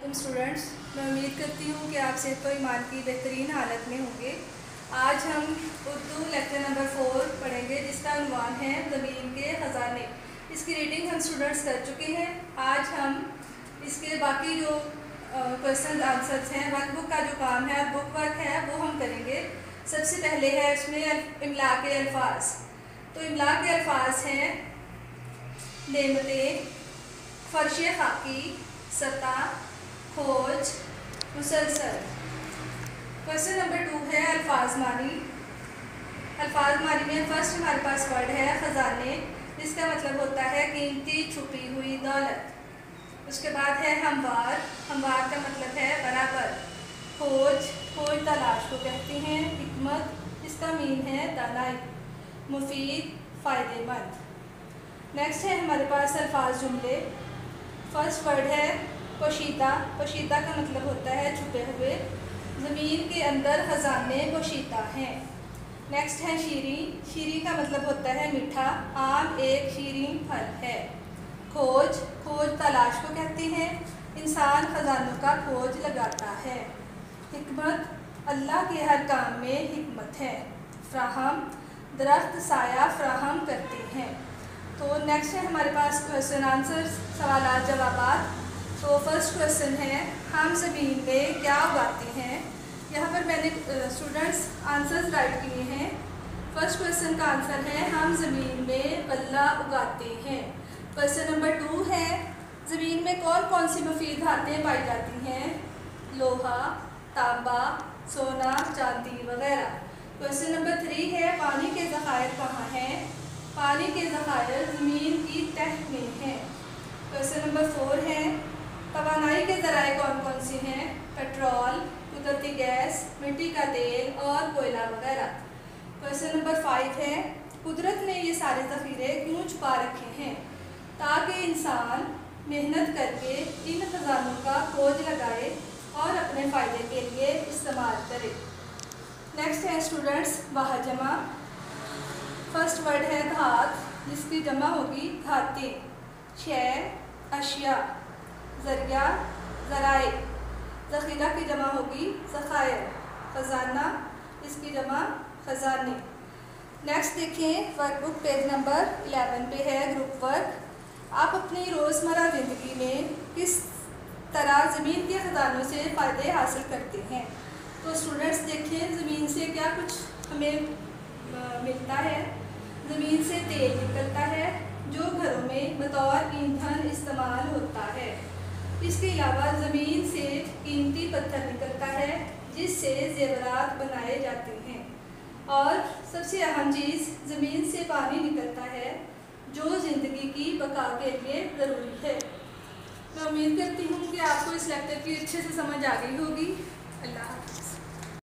तुम स्टूडेंट्स, मैं उम्मीद करती हूँ कि आप सेहत व ईमान की बेहतरीन हालत में होंगे। आज हम उर्दू लेक्चर नंबर 4 पढ़ेंगे, जिसका उन्वान है ज़मीन के ख़ज़ाने। इसकी रीडिंग हम स्टूडेंट्स कर चुके हैं। आज हम इसके बाकी जो क्वेश्चन आंसर्स हैं, वर्कबुक का जो काम है, बुक वर्क है, वो हम करेंगे। सबसे पहले है इसमें इमला के अल्फाज। तो इमला के अल्फाज हैं नेमतें, फर्श खाकी, सतह, खोज, मुसलसल। क्वेश्चन नंबर 2 है अल्फाज मानी। अल्फाज मानी में फर्स्ट हमारे पास वर्ड है ख़ज़ाने, जिसका मतलब होता है कीमती छुपी हुई दौलत। उसके बाद है हमवार। हमवार का मतलब है बराबर। खोज, खोज तलाश को कहते हैं। हिकमत, इसका मीन है दानाई। मुफीद, फ़ायदेमंद। नेक्स्ट है हमारे पास अल्फाज जुमले। फर्स्ट वर्ड है पोशीदा। पोशीदा का मतलब होता है छुपे हुए। ज़मीन के अंदर ख़ज़ाने पोशीदा हैं। नेक्स्ट है शीरी। शीरी का मतलब होता है मीठा। आम एक शीरीन फल है। खोज, खोज तलाश को कहते हैं। इंसान ख़ज़ानों का खोज लगाता है। हिकमत, अल्लाह के हर काम में हिकमत है। फ़राहम, दरख्त साया फ़राहम करते हैं। तो नेक्स्ट है हमारे पास क्वेश्चन आंसर, सवाल जवाबात। तो फर्स्ट क्वेश्चन है हम ज़मीन में क्या उगाते हैं। यहाँ पर मैंने स्टूडेंट्स आंसर्स राइट किए हैं। फर्स्ट क्वेश्चन का आंसर है हम ज़मीन में गल्ला उगाते हैं। क्वेश्चन नंबर 2 है ज़मीन में कौन कौन सी मुफीद धातें पाई जाती हैं। लोहा, तांबा, सोना, चांदी वगैरह। क्वेश्चन नंबर 3 है पानी के ज़खायर कहाँ हैं। पानी के ज़खायर ज़मीन की तह में हैं। क्वेश्चन नंबर 4 है तवानाई के ज़राए कौन कौन से हैं। पेट्रोल, कुदरती गैस, मिट्टी का तेल और कोयला वगैरह। क्वेश्चन नंबर 5 है कुदरत ने ये सारे ज़ख़ीरे क्यों छुपा रखे हैं, ताकि इंसान मेहनत करके इन ख़ज़ानों का खोज लगाए और अपने फ़ायदे के लिए इस्तेमाल करे। नेक्स्ट है स्टूडेंट्स वाहजमा। फर्स्ट वर्ड है धात, जिसकी जमा होगी धातें। शय, अशिया। ज़रिया, ज़राए। ज़ख़ीरा की जमा होगी ज़ख़ायर। ख़ज़ाना, इसकी जमा ख़ज़ाने। नेक्स्ट देखें वर्कबुक पेज नंबर 11 पे है ग्रुप वर्क। आप अपनी रोज़मर्रा ज़िंदगी में किस तरह ज़मीन के ख़ज़ानों से फ़ायदे हासिल करते हैं। तो स्टूडेंट्स देखें ज़मीन से क्या कुछ हमें मिलता है। ज़मीन से तेल निकलता है जो घरों में बतौर ईंधन इस्तेमाल होता है। इसके अलावा ज़मीन से कीमती पत्थर निकलता है जिससे ज़ेवरात बनाए जाते हैं। और सबसे अहम चीज़ ज़मीन से पानी निकलता है जो ज़िंदगी की बका के लिए ज़रूरी है। मैं उम्मीद करती हूँ कि आपको इस लेक्चर की अच्छे से समझ आ गई होगी। अल्लाह हाफ़िज़।